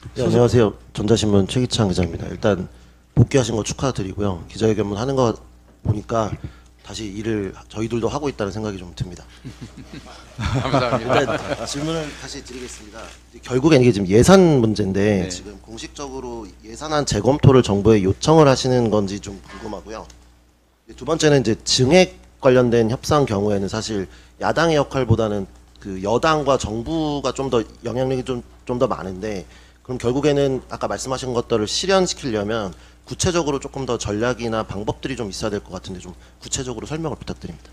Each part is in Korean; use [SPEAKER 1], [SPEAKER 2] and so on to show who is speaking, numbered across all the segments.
[SPEAKER 1] 네, 안녕하세요. 전자신문 최기창 기자입니다. 일단 복귀하신 거 축하드리고요. 기자회견문 하는 거 보니까 다시 일을 저희들도 하고 있다는 생각이 좀 듭니다.
[SPEAKER 2] 감사합니다.
[SPEAKER 1] 일단 질문을 다시 드리겠습니다. 이제 결국엔 이게 지금 예산 문제인데
[SPEAKER 2] 네.
[SPEAKER 1] 지금 공식적으로 예산안 재검토를 정부에 요청을 하시는 건지 좀 궁금하고요. 두 번째는 이제 증액 관련된 협상 경우에는 사실 야당의 역할보다는 그 여당과 정부가 좀 더 영향력이 좀 더 많은데 그럼 결국에는 아까 말씀하신 것들을 실현시키려면 구체적으로 조금 더 전략이나 방법들이 좀 있어야 될 것 같은데 좀 구체적으로 설명을 부탁드립니다.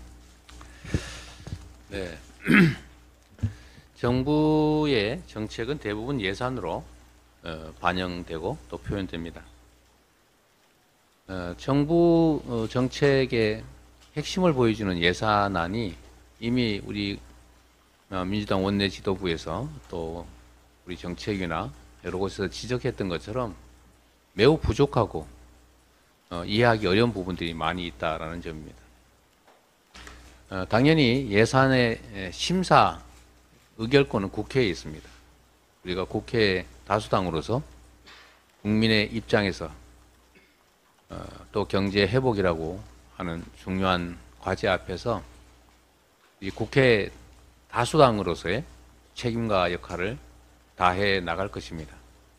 [SPEAKER 2] 네. 정부의 정책은 대부분 예산으로 반영되고 또 표현됩니다. 정부 정책의 핵심을 보여주는 예산안이 이미 우리 민주당 원내 지도부에서 또 우리 정책위나 여러 곳에서 지적했던 것처럼 매우 부족하고 이해하기 어려운 부분들이 많이 있다라는 점입니다. 당연히 예산의 심사 의결권은 국회에 있습니다. 우리가 국회 다수당으로서 국민의 입장에서 또 경제 회복이라고 하는 중요한 과제 앞에서 이 국회 다수당으로서의 책임과 역할을 다해 나갈 것입니다.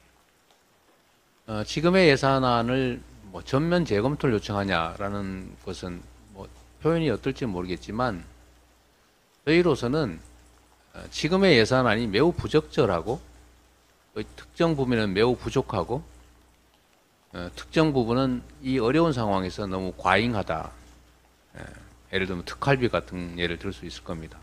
[SPEAKER 2] 지금의 예산안을 뭐 전면 재검토를 요청하냐라는 것은 뭐 표현이 어떨지 모르겠지만 저희로서는 지금의 예산안이 매우 부적절하고 특정 부분은 매우 부족하고 특정 부분은 이 어려운 상황에서 너무 과잉하다. 예를 들면 특활비 같은 예를 들 수 있을 겁니다.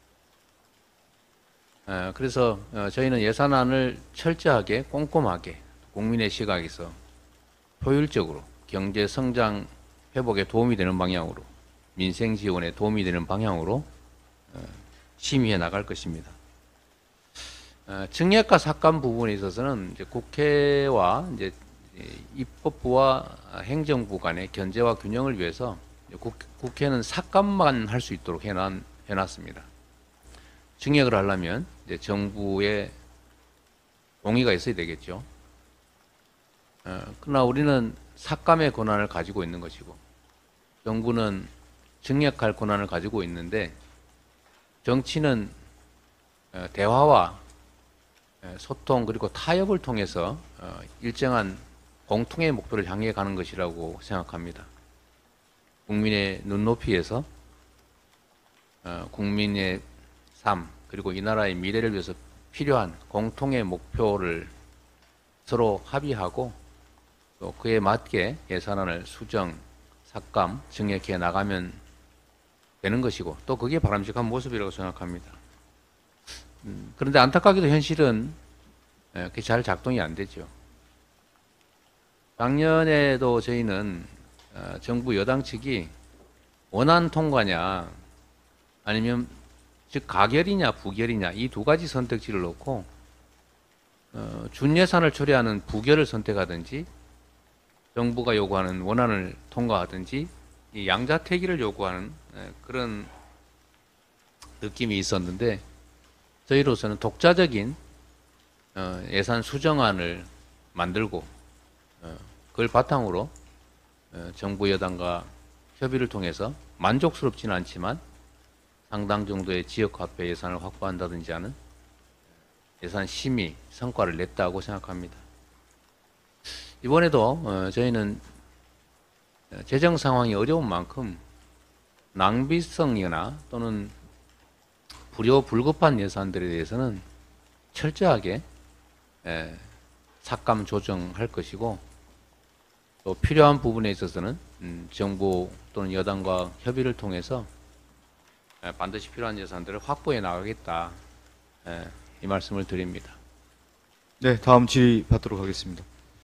[SPEAKER 2] 그래서 저희는 예산안을 철저하게 꼼꼼하게 국민의 시각에서 효율적으로 경제 성장 회복에 도움이 되는 방향으로 민생 지원에 도움이 되는 방향으로 심의해 나갈 것입니다. 증액과 삭감 부분에 있어서는 이제 국회와 이제 입법부와 행정부 간의 견제와 균형을 위해서 국회는 삭감만 할 수 있도록 해놨습니다. 증액을 하려면 이제 정부의 동의가 있어야 되겠죠. 그러나 우리는 삭감의 권한을 가지고 있는 것이고 정부는 증액할 권한을 가지고 있는데 정치는 대화와 소통 그리고 타협을 통해서 일정한 공통의 목표를 향해 가는 것이라고 생각합니다. 국민의 눈높이에서 국민의 삶 그리고 이 나라의 미래를 위해서 필요한 공통의 목표를 서로 합의하고 또 그에 맞게 예산안을 수정, 삭감, 증액해 나가면 되는 것이고 또 그게 바람직한 모습이라고 생각합니다. 그런데 안타깝게도 현실은 그게 잘 작동이 안 되죠. 작년에도 저희는 정부 여당 측이 원안 통과냐 아니면 즉 가결이냐 부결이냐 이 두 가지 선택지를 놓고 준예산을 처리하는 부결을 선택하든지 정부가 요구하는 원안을 통과하든지 이 양자택일을 요구하는 그런 느낌이 있었는데 저희로서는 독자적인 예산 수정안을 만들고 그걸 바탕으로 정부 여당과 협의를 통해서 만족스럽지는 않지만 상당 정도의 지역화폐 예산을 확보한다든지 하는 예산 심의 성과를 냈다고 생각합니다. 이번에도 저희는 재정 상황이 어려운 만큼 낭비성이나 또는 불급한 예산들에 대해서는 철저하게 삭감 조정할 것이고 또 필요한 부분에 있어서는 정부 또는 여당과 협의를 통해서 반드시 필요한 예산들을 확보해 나가겠다 이 말씀을 드립니다.
[SPEAKER 3] 네, 다음 질의 받도록 하겠습니다.